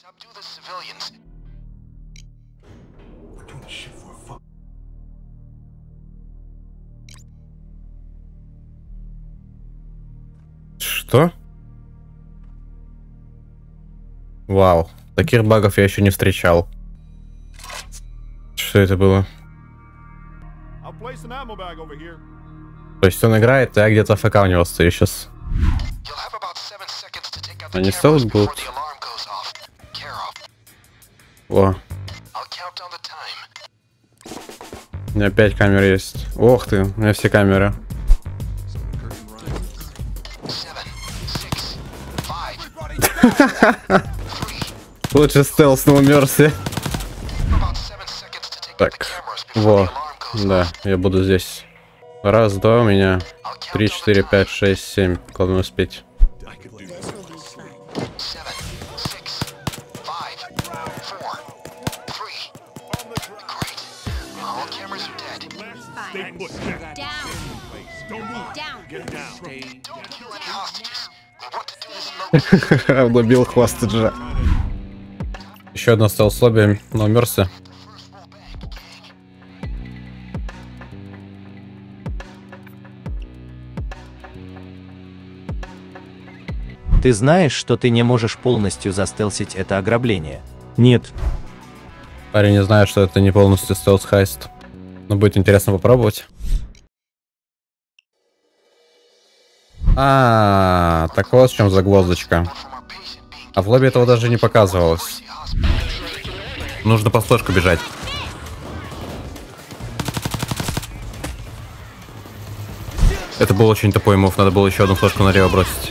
Что? Вау, таких багов я еще не встречал. Что это было? То есть он играет, а я где-то АФК у него стою сейчас. Они стелс будут. О. У меня 5 камер есть. Ох ты, у меня все камеры. Лучше стелс на умерсе. Так, во, да, я буду здесь. Раз, два у меня. 3, 4, 5, 6, 7. Главное успеть. Влюбил хвастаджа. Еще одно стелс-лобби на умерсе. Ты знаешь, что ты не можешь полностью застелсить это ограбление? Нет. Парень не знает, что это не полностью стелс-хайст. Но будет интересно попробовать. Так вот в чем загвоздочка. А в лобби этого даже не показывалось. Нужно по флешку бежать. Это был очень тупой мув, надо было еще одну флешку налево бросить.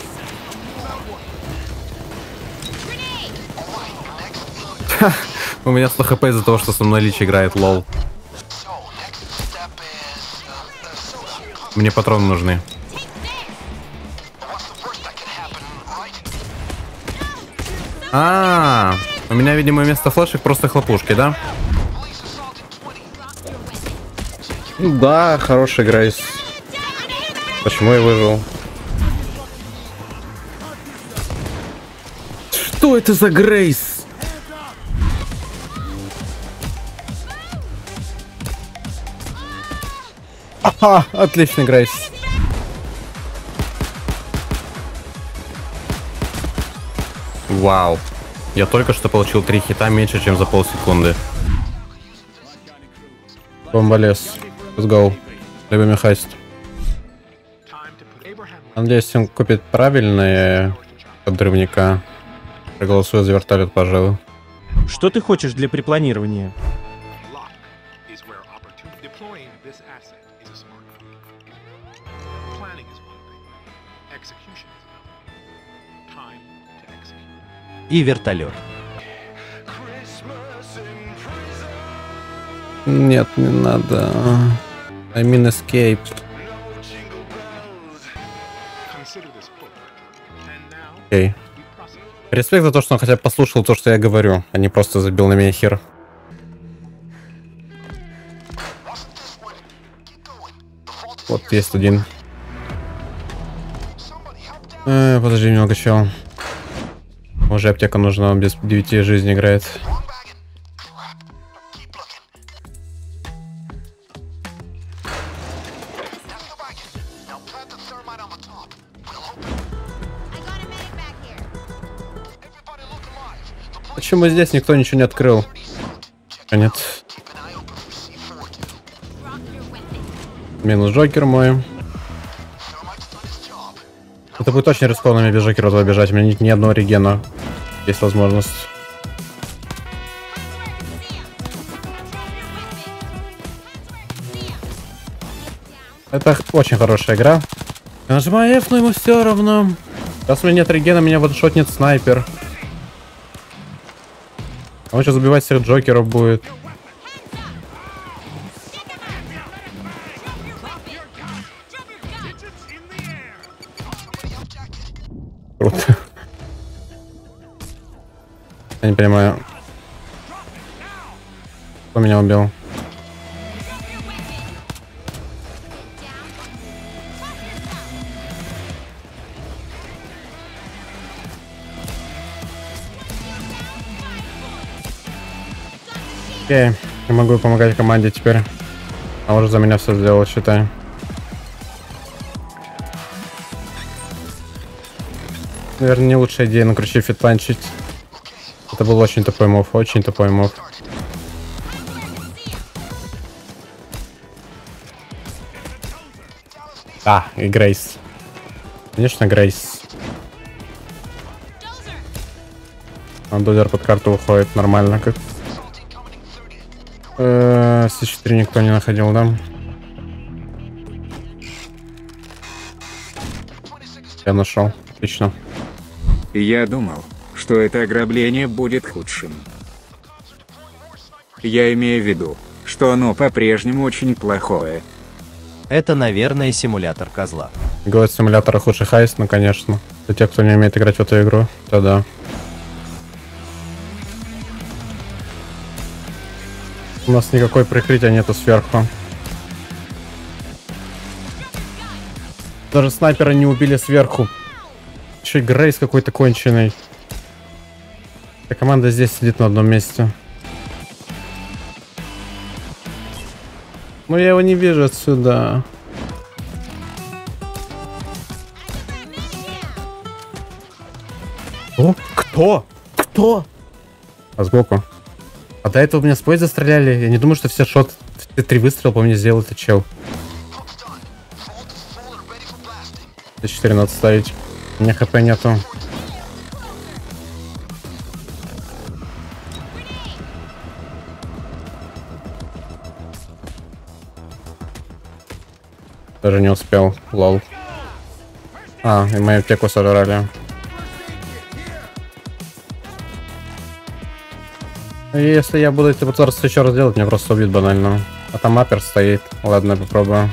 У меня 100 хп из-за того, что со мной Лич играет, лол. Мне патроны нужны. У меня, видимо, вместо флешек просто хлопушки, да? Да, хороший Грейс. Почему я выжил? Что это за Грейс? Ага, отличный Грейс. Вау. Я только что получил 3 хита меньше, чем за полсекунды. Бомболез. Let's go. Любимый хайст. Надеюсь, он купит правильные подрывника. Проголосую за вертолет, пожалуй. Что ты хочешь для припланирования? И вертолет. Нет, не надо. I mean escape. Окей. Респект за то, что он хотя бы послушал то, что я говорю, а не просто забил на меня хер. Вот есть один. Подожди немного, чел. Уже аптека нужна, он без 9 жизней играет. Почему здесь никто ничего не открыл? А нет. Минус Джокер мой. Это будет очень рискованно мне без Джокера туда бежать. У меня нет ни одного регена. Есть возможность. Это очень хорошая игра. Я нажимаю F, но ему все равно. Сейчас у меня нет регена, меня ваншотнет снайпер. Он сейчас убивать всех Джокеров будет. Круто. Я не понимаю. Кто меня убил? Окей, я могу помогать команде теперь. А уже за меня все сделал, считай. Наверное, не лучшая идея на крюче фитланчить. Это был очень тупой мув, очень тупой мув. А, и Грейс. Конечно, Грейс. Дозер под карту уходит нормально. Как... С4 никто не находил, да? Я нашел. Отлично. Я думал, что это ограбление будет худшим. Я имею в виду, что оно по-прежнему очень плохое. Это, наверное, симулятор козла. Говорит, симулятор худший хайст, ну конечно. Для тех, кто не умеет играть в эту игру, то да. У нас никакой прикрытия нету сверху. Даже снайпера не убили сверху. Еще и Грейс какой-то конченый. Эта команда здесь сидит на одном месте. Но я его не вижу отсюда. О, кто? Кто? А сбоку. А до этого меня с поезда стреляли. Я не думаю, что все 3 выстрела по мне сделал этот чел. 4 надо ставить. У меня хп нету. Даже не успел. Лол. А, и мою аптеку сожрали. И если я буду это пытаться еще раз делать, меня просто убьют банально. А там аппер стоит. Ладно, я попробую.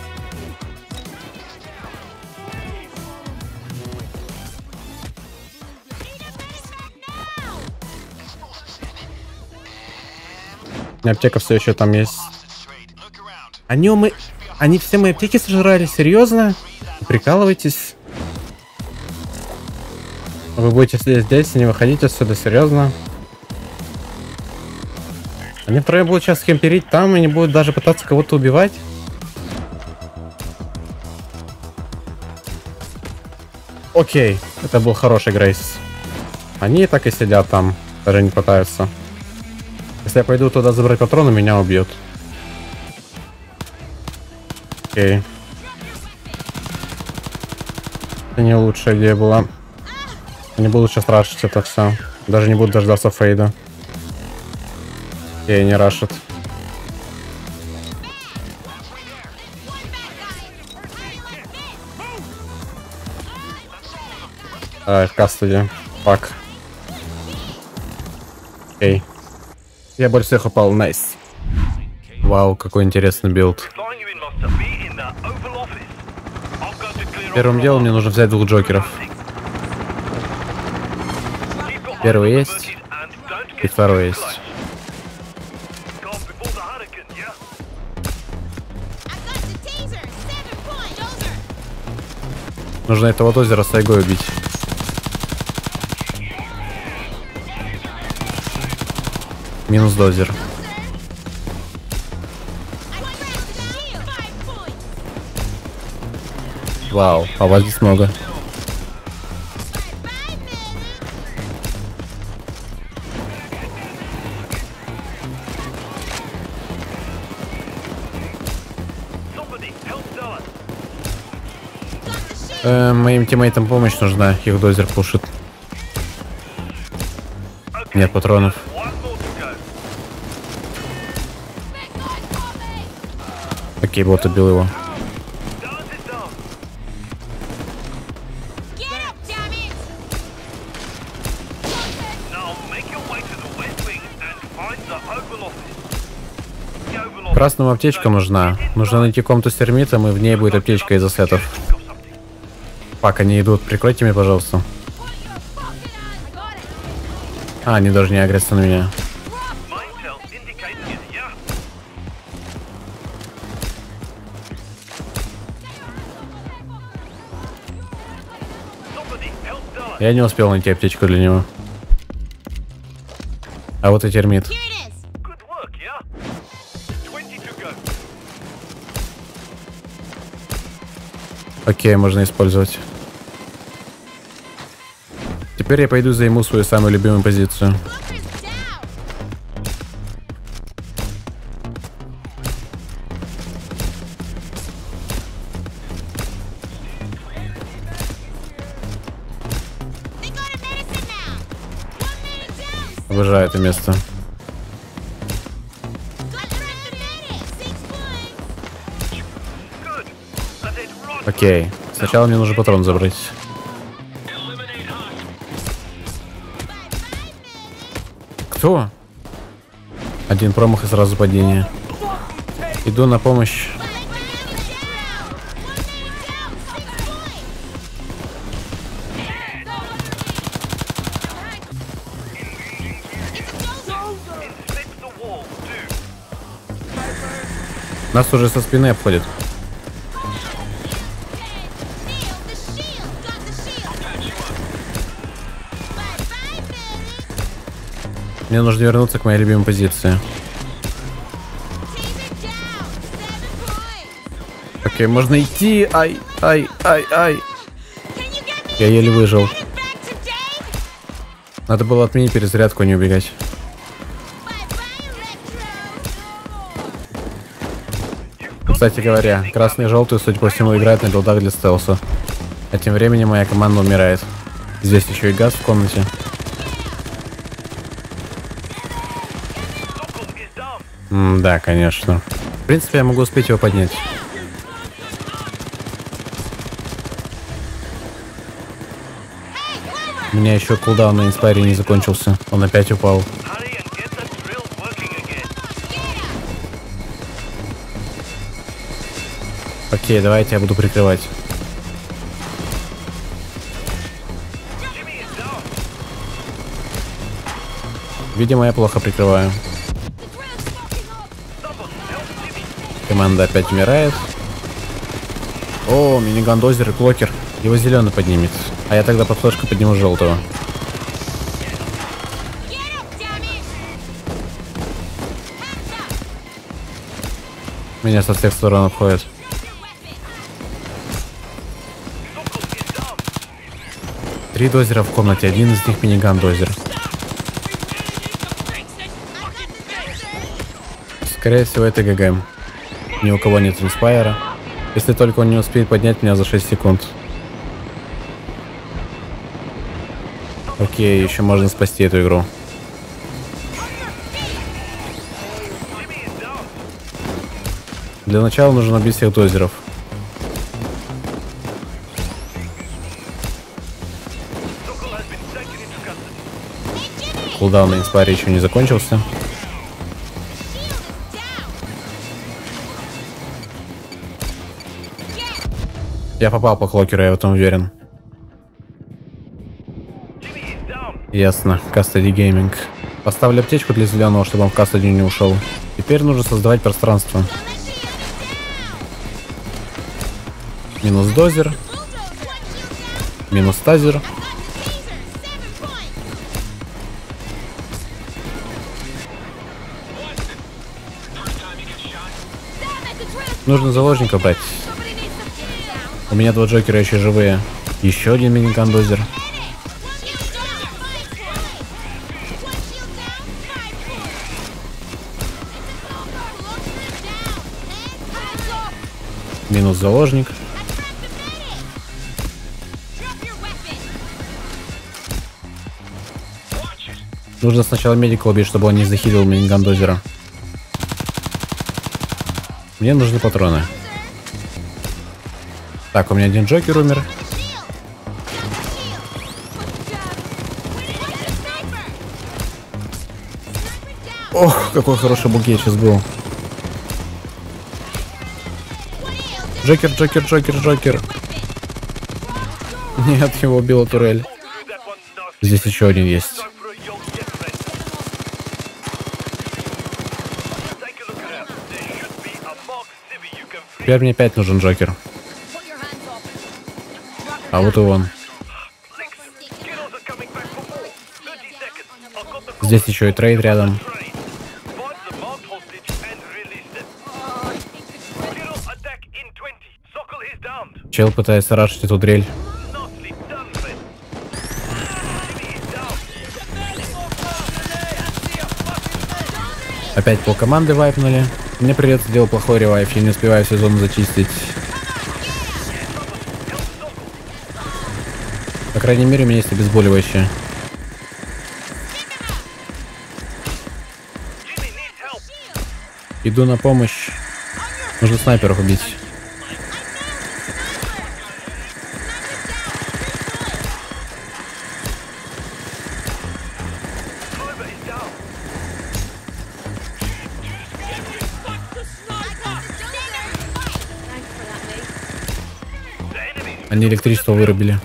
У меня аптека все еще там есть. Они все мои аптеки сожрали, серьезно? Прикалываетесь? Вы будете сидеть здесь и не выходить отсюда, серьезно? Они втроем будут сейчас хемперить там и не будут даже пытаться кого-то убивать? Окей, это был хороший Грейс. Они так и сидят там, даже не пытаются. Если я пойду туда забрать патроны, меня убьют. Окей. Это не лучшая идея была. Я не буду сейчас рашить это все. Даже не буду дождаться фейда. Окей, не рашит. В кастуде. Фак. Окей. Я больше всех упал. Найс. Вау, какой интересный билд. Первым делом мне нужно взять 2 джокеров. Первый есть. И второй есть. Нужно этого дозера с тайгой убить. Минус дозер. Вау, а вас здесь много. Моим тиммейтам помощь нужна, их дозер пушит. Нет патронов. Окей, бот убил его. Красным аптечка нужна. Нужно найти комнату с термитом, и в ней будет аптечка из ассетов. Пак, они идут. Прикройте меня, пожалуйста. А, они даже не агрятся на меня. Я не успел найти аптечку для него. А вот и термит. Окей, можно использовать. Теперь я пойду займу свою самую любимую позицию. Обожаю это место. Окей. Сначала мне нужно патрон забрать. Кто? Один промах и сразу падение. Иду на помощь. Нас уже со спины обходит. Мне нужно вернуться к моей любимой позиции. Окей, можно идти. Ай, ай, ай, ай. Я еле выжил. Надо было отменить перезарядку, а не убегать. Кстати говоря, красные и желтые, судя по всему, играют на билдах для стелса. А тем временем моя команда умирает. Здесь еще и газ в комнате. Да, конечно. В принципе, я могу успеть его поднять. У меня еще кулдаун на инспайре не закончился. Он опять упал. Окей, давайте я буду прикрывать. Видимо, я плохо прикрываю. Команда опять умирает. О, миниган, дозер и клокер. Его зеленый поднимет. А я тогда под флешку подниму желтого. Меня со всех сторон обходят. Три дозера в комнате, один из них миниган дозер. Скорее всего, это ГГ. Ни у кого нет инспайра. Если только он не успеет поднять меня за 6 секунд. Окей, еще можно спасти эту игру. Для начала нужно убить всех дозеров. Кулдаун на инспайре еще не закончился. Я попал по клокеру, я в этом уверен. Ясно, Custody Gaming. Поставлю аптечку для зеленого, чтобы он в Custody не ушел. Теперь нужно создавать пространство. Минус дозер. Минус тазер. Нужно заложника брать. У меня два джокера еще живые. Еще один миниган дозер. Минус заложник. Нужно сначала медика убить, чтобы он не захилил миниган дозера. Мне нужны патроны. Так, у меня один джокер умер. Ох, какой хороший букет сейчас был. Джокер, Джокер, Джокер, Джокер. Нет, его убила турель. Здесь еще один есть. Теперь мне опять нужен Джокер. А вот и он. Здесь еще и трейд рядом. Чел пытается рашить эту дрель. Опять полкоманды вайпнули. Мне придется делать плохой ревайв, я не успеваю всю зону зачистить. По крайней мере, у меня есть обезболивающее. Иду на помощь. Нужно снайперов убить. Они электричество вырубили.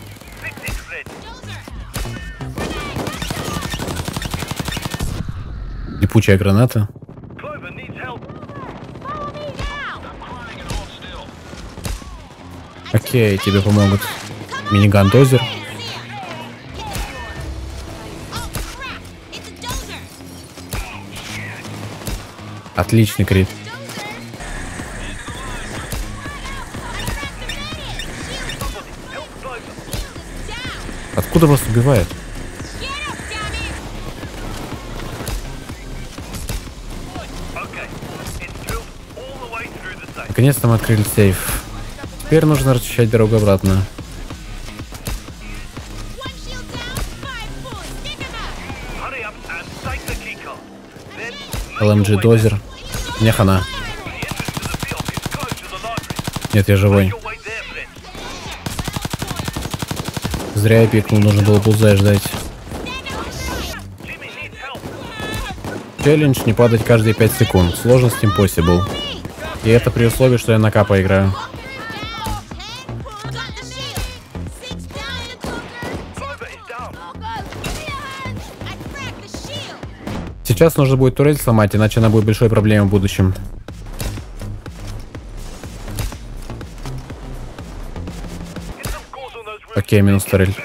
Липучая граната. Окей, тебе помогут. Миниган дозер. Отличный крит. Откуда вас убивает? Наконец-то мы открыли сейф. Теперь нужно расчищать дорогу обратно. LMG дозер. Мне хана. Нет, я живой. Зря я пикнул, нужно было булзай ждать. Челлендж не падать каждые 5 секунд. Сложность impossible. И это при условии, что я на капа играю. Сейчас нужно будет турель сломать, иначе она будет большой проблемой в будущем. Окей, минус турель.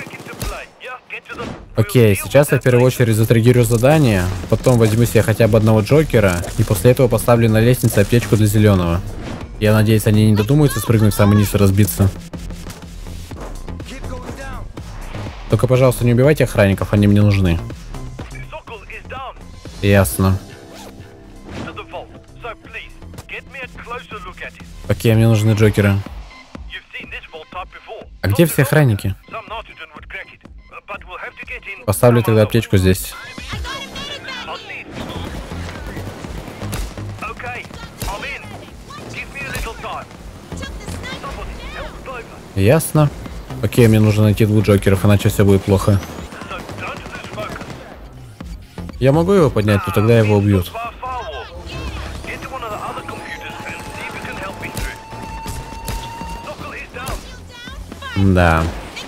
Окей, сейчас я в первую очередь затриггерю задание, потом возьму себе хотя бы одного Джокера, и после этого поставлю на лестнице аптечку для зеленого. Я надеюсь, они не додумаются спрыгнуть в самый низ и разбиться. Только, пожалуйста, не убивайте охранников, они мне нужны. Ясно. Окей, мне нужны Джокеры. А где все охранники? Поставлю тогда аптечку здесь. Ясно. Окей, мне нужно найти 2 Джокеров, иначе все будет плохо. Я могу его поднять, но тогда его убьют. Да.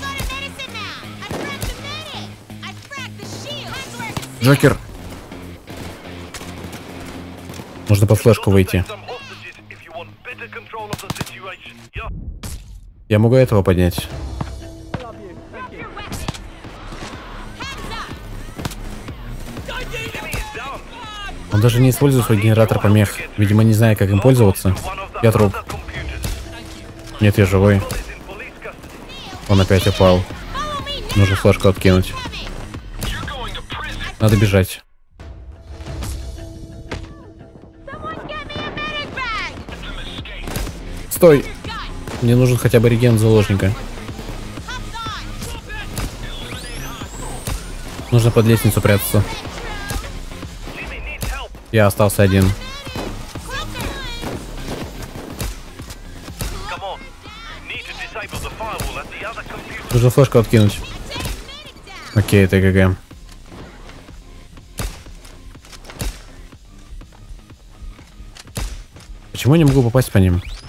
Джокер. Нужно по флешку выйти. Я могу этого поднять. Он даже не использует свой генератор помех. Видимо, не знает, как им пользоваться. Я труп. Нет, я живой. Он опять упал. Нужно флешку откинуть. Надо бежать. Стой! Мне нужен хотя бы реген заложника. Нужно под лестницу прятаться. Я остался один. Нужно флешку откинуть. Окей, это ГГ. Почему я не могу попасть по ним?